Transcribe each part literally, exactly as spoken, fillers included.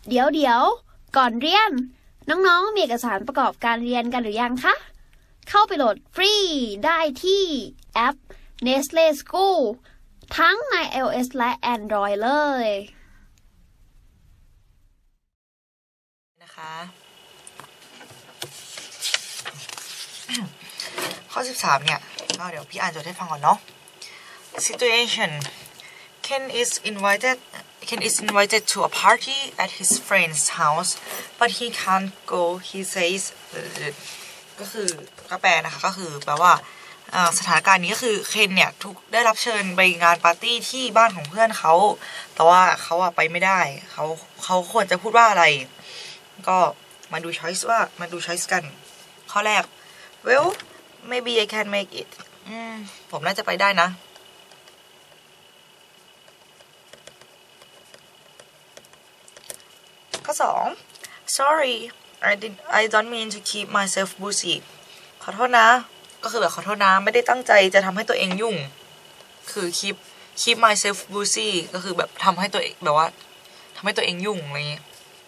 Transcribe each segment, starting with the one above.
เดี๋ยวเดี๋ยวก่อนเรียนน้องๆมีเอกสารประกอบการเรียนกันหรือยังคะเข้าไปโหลดฟรีได้ที่แอป Nestle School ทั้งใน iOS และ Android เลยนะคะข้อสิบสามเนี่ยก็เดี๋ยวพี่อ่านโจทย์ให้ฟังก่อนเนาะ Situation Ken is invited Ken is invited to a party at his friend's house but he can't go he says ก็คือก็แปลนะคะก็คือแปลว่าสถานการณ์นี้ก็คือเคนเนี่ยถูกได้รับเชิญไปงานปาร์ตี้ที่บ้านของเพื่อนเขาแต่ว่าเขาอะไปไม่ได้เขาเขาควรจะพูดว่าอะไรก็มาดู choice ว่ามาดู choice กันข้อแรก well maybe I can make it อืมผมน่าจะไปได้นะข้อสอง sorry I did I don't mean to keep myself busy ขอโทษนะก็คือแบบขอโทษนะไม่ได้ตั้งใจจะทำให้ตัวเองยุ่งคือ keep keep myself busy ก็คือแบบทำให้ตัวเองแบบว่าทำให้ตัวเองยุ่งอะไรอย่างเงี้ย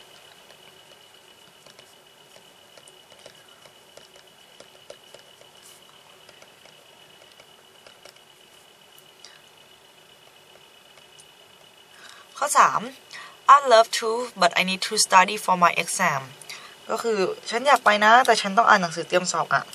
ข้อสาม I'd love to but I need to study for my exam ก็คือฉันอยากไปนะแต่ฉันต้องอ่านหนังสือเตรียมสอบอ่ะ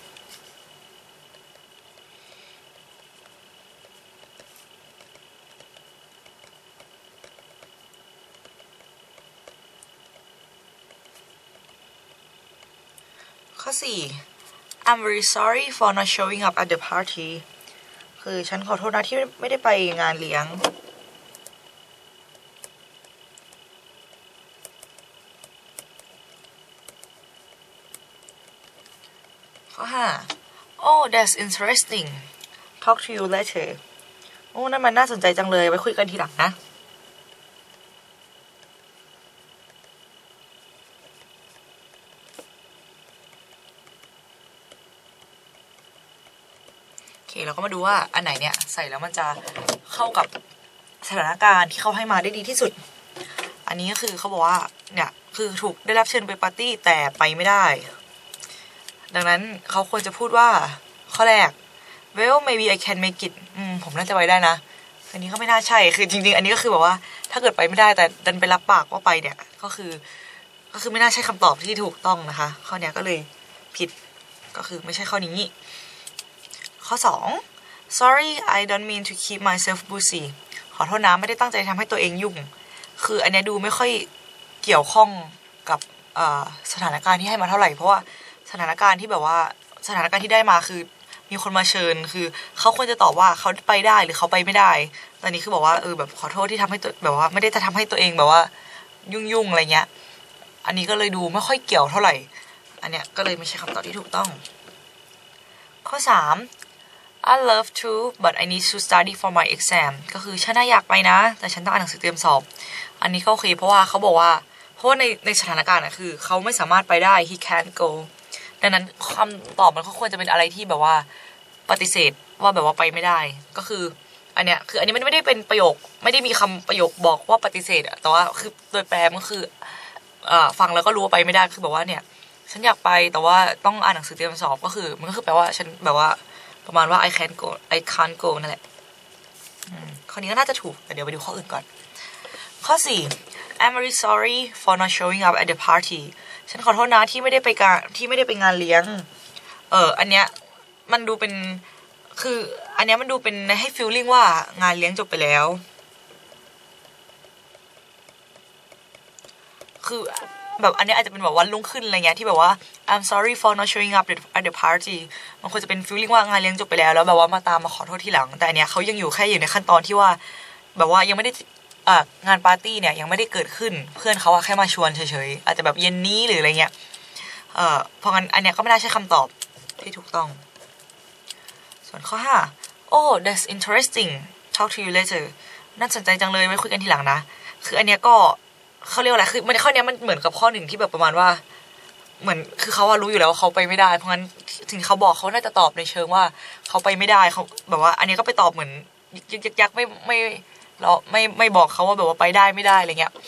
ข้อสี่ I'm very sorry for not showing up at the party คือฉันขอโทษนะที่ไม่ได้ไปงานเลี้ยงข้อห้า Oh that's interesting talk to you later โอ้นั่นมันน่าสนใจจังเลยไว้คุยกันทีหลังนะโอเคเราก็มาดูว่าอันไหนเนี่ยใส่แล้วมันจะเข้ากับสถานการณ์ที่เขาให้มาได้ดีที่สุดอันนี้ก็คือเขาบอกว่าเนี่ยคือถูกได้รับเชิญไปปาร์ตี้แต่ไปไม่ได้ดังนั้นเขาควรจะพูดว่าข้อแรก well maybe I can make it อืมผมน่าจะไปได้นะอันนี้ก็ไม่น่าใช่คือจริงๆอันนี้ก็คือแบบว่าถ้าเกิดไปไม่ได้แต่ดันไปรับปากว่าไปเนี่ยก็คือก็คือไม่น่าใช่คำตอบที่ถูกต้องนะคะข้อนี้ก็เลยผิดก็คือไม่ใช่ข้อนี้ข้อสอง sorry I don't mean to keep myself busy ขอโทษนะไม่ได้ตั้งใจทำให้ตัวเองยุ่งคืออันนี้ดูไม่ค่อยเกี่ยวข้องกับสถานการณ์ที่ให้มาเท่าไหร่เพราะว่าสถานการณ์ที่แบบว่าสถานการณ์ที่ได้มาคือมีคนมาเชิญคือเขาควรจะตอบว่าเขาไปได้หรือเขาไปไม่ได้ตอนนี้คือบอกว่าเออแบบขอโทษที่ทำให้ตัวแบบว่าไม่ได้จะทำให้ตัวเองแบบว่ายุ่งๆอะไรเงี้ยอันนี้ก็เลยดูไม่ค่อยเกี่ยวเท่าไหร่อันเนี้ยก็เลยไม่ใช่คำตอบที่ถูกต้องข้อสาม I love to but I need to study for my exam ก็คือฉันน่าอยากไปนะแต่ฉันต้องอ่านหนังสือเตรียมสอบอันนี้ก็โอเคเพราะว่าเขาบอกว่าเพราะว่าในในสถานการณ์น่ะคือเขาไม่สามารถไปได้ he can't goดังนั้นคำตอบมันก็ควรจะเป็นอะไรที่แบบว่าปฏิเสธว่าแบบว่าไปไม่ได้ก็คืออันเนี้ยคืออันนี้มันไม่ได้เป็นประโยคไม่ได้มีคำประโยคบอกว่าปฏิเสธอะแต่ว่าคือโดยแปลมันคือเอ่อฟังแล้วก็รู้ว่าไปไม่ได้คือแบบว่าเนี่ยฉันอยากไปแต่ว่าต้องอ่านหนังสือเตรียมสอบก็คือมันก็คือแปลว่าฉันแบบว่าประมาณว่า I can't go I can't go นั่นแหละข้อนี้ก็น่าจะถูกแต่เดี๋ยวไปดูข้ออื่นก่อนข้อสี่ I'm very sorry for not showing up at the party ฉันขอโทษนะที่ไม่ได้ไปการที่ไม่ได้ไปงานเลี้ยงเอออันเนี้ยมันดูเป็นคืออันเนี้ยมันดูเป็นให้ feeling ว่างานเลี้ยงจบไปแล้วคือแบบอันนี้อาจจะเป็นแบบวันรุ่งขึ้นอะไรเงี้ยที่แบบว่า I'm sorry for not showing up at the party มันควรจะเป็น feeling ว่างานเลี้ยงจบไปแล้วแล้วแบบว่ามาตามมาขอโทษทีหลังแต่อันเนี้ยเขายังอยู่แค่อยู่ในขั้นตอนที่ว่าแบบว่ายังไม่ได้อ่างานปาร์ตี้เนี่ยยังไม่ได้เกิดขึ้นเพื่อนเขาแค่มาชวนเฉยๆอาจจะแบบเย็นนี้หรืออะไรเงี้ยเอ่อเพราะงั้นอันเนี้ยก็ไม่น่าใช่คำตอบที่ถูกต้องส่วนข้อห้า Oh that's interesting talk to you later น่าสนใจจังเลยไว้คุยกันทีหลังนะคืออันเนี้ยก็เขาเรียกอะไรคือมันข้อเนี้ยมันเหมือนกับข้อหนึ่งที่แบบประมาณว่าเหมือนคือเขารู้อยู่แล้วว่าเขาไปไม่ได้เพราะงั้นถึงเขาบอกเขาน่าจะตอบในเชิงว่าเขาไปไม่ได้เขาแบบว่าอันนี้ก็ไปตอบเหมือนยักยักไม่ไม่เราไม่ไม่บอกเขาว่าแบบว่าไปได้ไม่ได้อะไรเงี้ย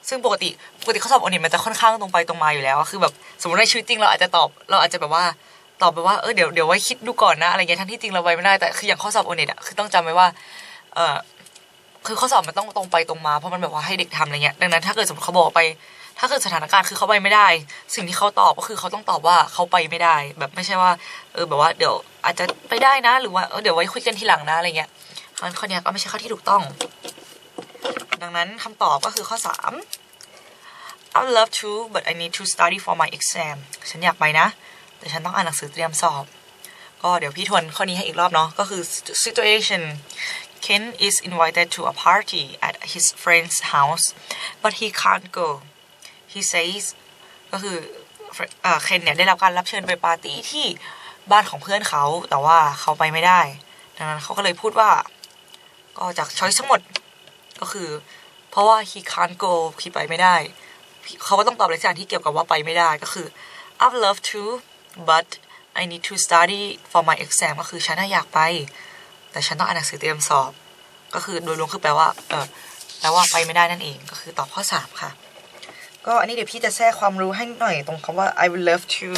ซึ่งปกติปกติข้อสอบโอเน็ตมันจะค่อนข้างตรงไปตรงมาอยู่แล้วคือแบบสมมติในชีวิตจริงเราอาจจะตอบเราอาจจะแบบว่าตอบไปว่าเออเดี๋ยวเดี๋ยวไว้คิดดูก่อนนะอะไรเงี้ยทั้งที่จริงเราไว้ไม่ได้แต่คืออย่างข้อสอบโอเน็ตอะคือต้องจำไว้ว่าเออคือข้อสอบมันต้องตรงไปตรงมาเพราะมันแบบว่าให้เด็กทำอะไรเงี้ยดังนั้นถ้าเกิดสมมติเขาบอกไปถ้าเกิดสถานการณ์คือเขาไปไม่ได้สิ่งที่เขาตอบก็คือเขาต้องตอบว่าเขาไปไม่ได้แบบไม่ใช่ว่าเออแบบว่าเดี๋ยวอาจจะไปได้นะหรือว่าเออเดี๋ยวไว้คุยกันทีหลังนะอะไรเงี้ยข้อนี้ก็ไม่ใช่ข้อที่ถูกต้องดังนั้นคำตอบก็คือข้อสาม I would love to but I need to study for my exam ฉันอยากไปนะแต่ฉันต้องอ่านหนังสือเตรียมสอบก็เดี๋ยวพี่ทวนข้อนี้ให้อีกรอบเนาะก็คือ situation Ken is invited to a party at his friend's house but he can't go he says ก็คือเอ่อเคนเนี่ยได้รับการรับเชิญไปปาร์ตี้ที่บ้านของเพื่อนเขาแต่ว่าเขาไปไม่ได้ดังนั้นเขาก็เลยพูดว่าก็จากช้อยส์ทั้งหมดก็คือเพราะว่า he can't go คือไปไม่ได้เขาก็ต้องตอบอะไรสักอย่างที่เกี่ยวกับว่าไปไม่ได้ก็คือ I'd love to but I need to study for my exam ก็คือฉันอยากไปแต่ฉันต้องอ่านหนังสือเตรียมสอบก็คือโดยรวมคือแปลว่าเออแปลว่าไปไม่ได้นั่นเองก็คือตอบข้อสามค่ะก็อันนี้เดี๋ยวพี่จะแทรกความรู้ให้หน่อยตรงคำว่า I would love to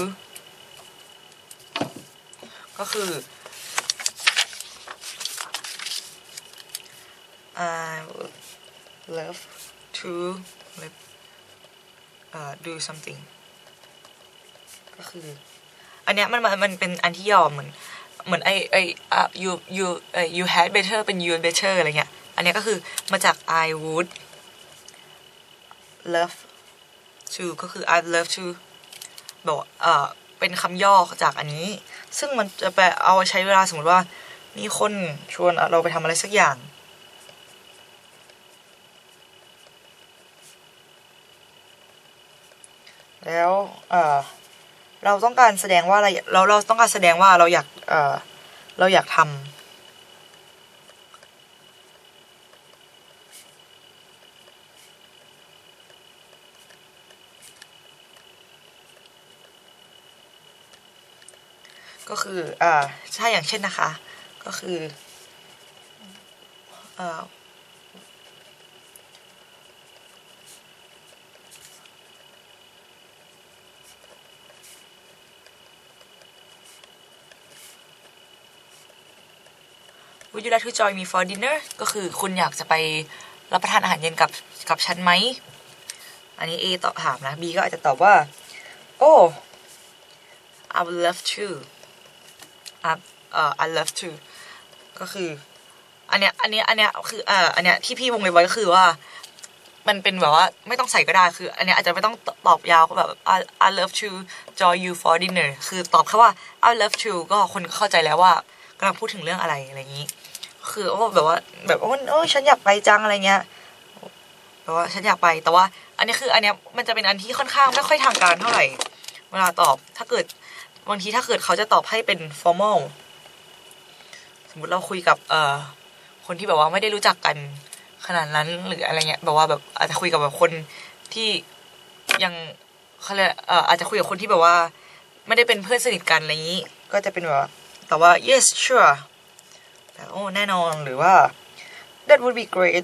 ก็คือ I would love to uh, do something ก็คืออันเนี้ยมันมันเป็นอันที่ย่อเหมือนเหมือนไอไออ่ะ you you เอ่อ you had better เป็น you better อะไรเงี้ยอันเนี้ยก็คือมาจาก I would love to ก็คือ I love to บอกเอ่อเป็นคำย่อจากอันนี้ซึ่งมันจะไปเอาใช้เวลาสมมติว่ามีคนชวนเราไปทำอะไรสักอย่างแล้วเอ่อเราต้องการแสดงว่าอะไรเราเราต้องการแสดงว่าเราอยากเอ่อเราอยากทำก็คืออ่าใช่อย่างเช่นนะคะก็คือเอ่อWould you like to join me for dinner ก็คือคุณอยากจะไปรับประทานอาหารเย็นกับกับฉันไหมอันนี้ A ตอบถามนะ B ก็อาจจะตอบว่า Oh I would love to อ่ะเอ่อ I love to ก็คืออันเนี้ยอันเนี้ยอันเนี้ยคือเอ่ออันเนี้ยที่พี่วงเล็บไว้ก็คือว่ามันเป็นแบบว่าไม่ต้องใส่ก็ได้คืออันเนี้ยอาจจะไม่ต้องตอบยาวก็แบบ I I love to join you for dinner คือตอบแค่ว่า I love to ก็คนเข้าใจแล้วว่ากำลังพูดถึงเรื่องอะไรอะไรอย่างนี้คือโอ้แบบว่าแบบโอ้โอ้ฉันอยากไปจังอะไรเงี้ยแบบว่าฉันอยากไปแต่ว่าอันนี้คืออันเนี้ยมันจะเป็นอันที่ค่อนข้างไม่ค่อยทางการเท่าไหร่เวลาตอบถ้าเกิดบางทีถ้าเกิดเขาจะตอบให้เป็น formal สมมติเราคุยกับเอ่อคนที่แบบว่าไม่ได้รู้จักกันขนาดนั้นหรืออะไรเงี้ยแบบว่าแบบอาจจะคุยกับแบบคนที่ยังเขาเรียกเอ่ออาจจะคุยกับคนที่แบบว่าไม่ได้เป็นเพื่อนสนิทกันอะไรอย่างนี้ก็จะเป็นแบบแต่ว่า yes sure แต่โอ้แน่นอนหรือว่า that would be great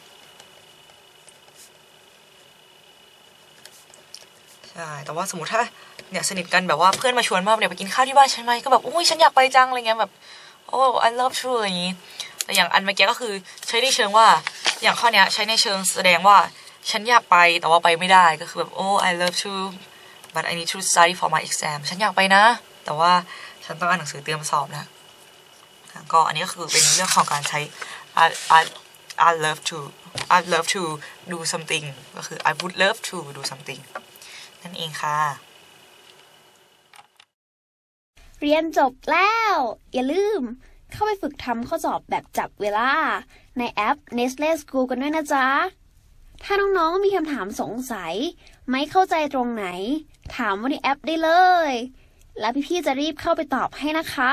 ใช่แต่ว่าสมมติถ้าเนี่ยสนิทกันแบบว่าเพื่อนมาชวนมาเนี่ยไปกินข้าวที่บ้านฉันไหมก็แบบอุ้ยฉันอยากไปจังอะไรเงี้ยแบบโอ้ I love you อะไรอย่างนี้แต่อย่างอันเมื่อกี้ก็คือใช้ในเชิงว่าอย่างข้อเนี้ยใช้ในเชิงแสดงว่าฉันอยากไปแต่ว่าไปไม่ได้ก็คือแบบโอ้ I love you but I need to study for my exam ฉันอยากไปนะแต่ว่าฉันต้องอ่านหนังสือเตรียมสอบนะก็อันนี้ก็คือเป็นเรื่องของการใช้ I I I love to I love to do something ก็คือ I would love to do something นั่นเองค่ะเรียนจบแล้วอย่าลืมเข้าไปฝึกทำข้อสอบแบบจับเวลาในแอป Nestle School กันด้วยนะจ๊ะถ้าน้องๆมีคำถามสงสัยไม่เข้าใจตรงไหนถามว่าในแอปได้เลยแล้วพี่ๆจะรีบเข้าไปตอบให้นะคะ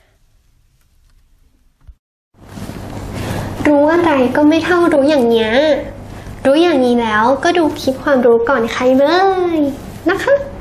รู้อะไรก็ไม่เท่ารู้อย่างเนี้ยรู้อย่างนี้แล้วก็ดูคลิปความรู้ก่อนใครเลยนะคะ